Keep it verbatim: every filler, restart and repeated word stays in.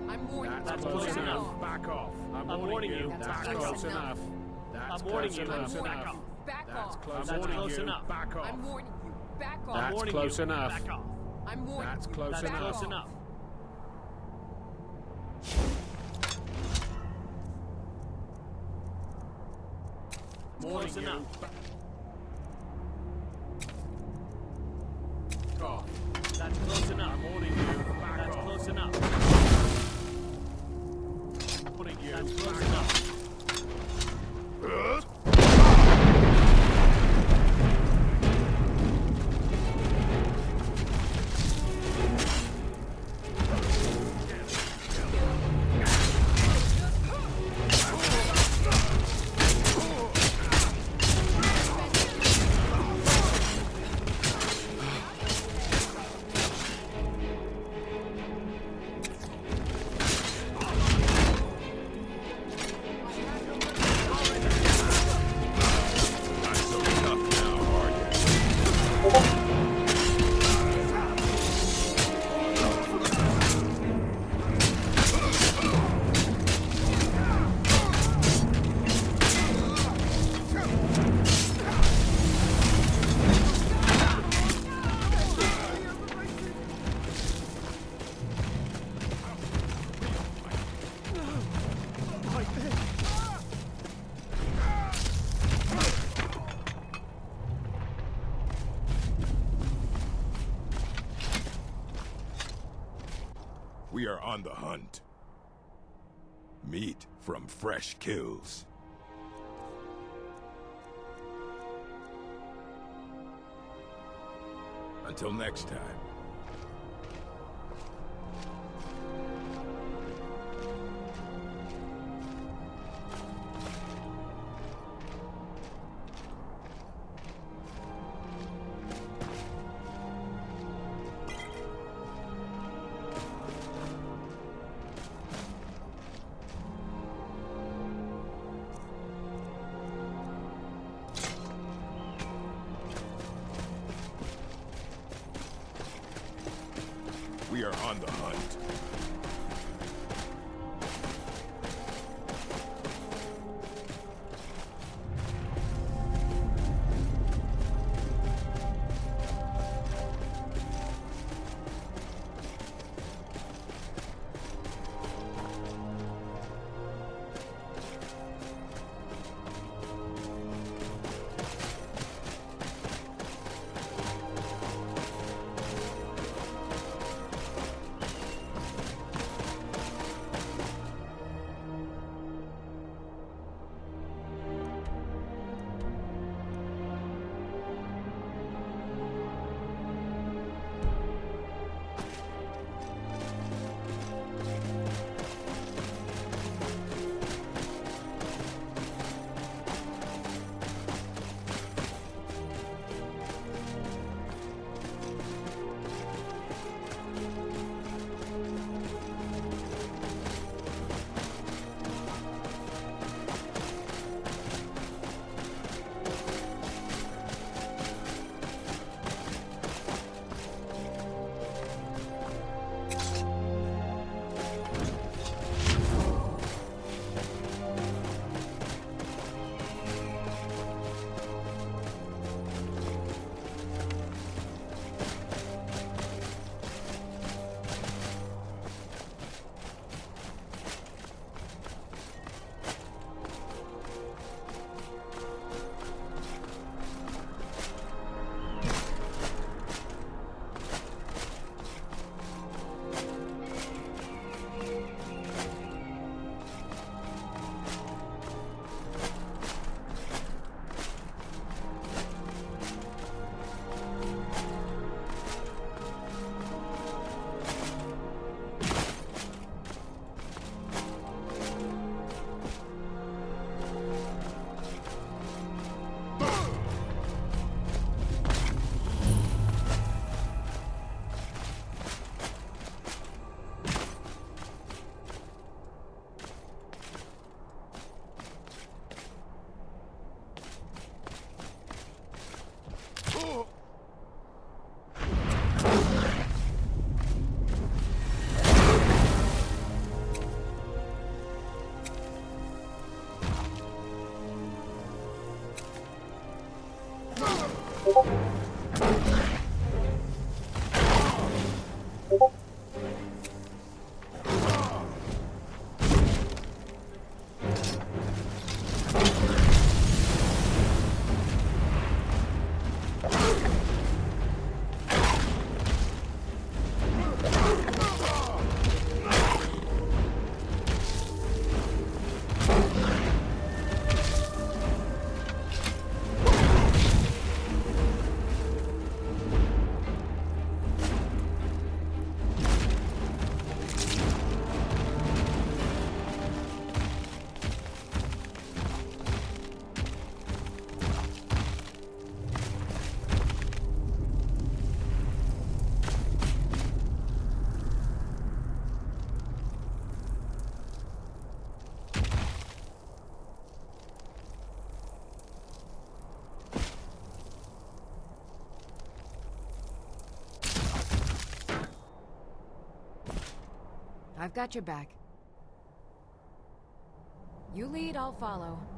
I'm warning you. That's Back close off. enough. Back off. I'm, I'm warning you. That's Back close off. enough. That's I'm warning close you. enough. I'm Back warning off. you. Back That's off. close. That's I'm warning close you. enough. Back off. I'm warning you. Back off. I'm That's warning close you. enough. Back off. I'm warning That's you. close That's Back enough. close off. enough. Warning Close you. enough. Back off. That's close enough. I'm warning you. Back That's off. close enough. Warning you. That's close Back enough. We are on the hunt. Meat from fresh kills. Until next time. We are on the hunt. I've got your back. You lead, I'll follow.